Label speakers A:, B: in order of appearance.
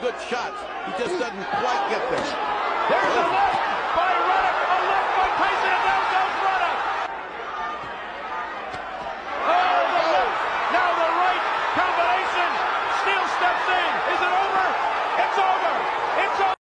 A: good shots. He just doesn't quite get there.
B: There's a left by Ruddock. A left by Tyson, and down goes Ruddock. Oh, the left. Now the right combination. Steele steps in.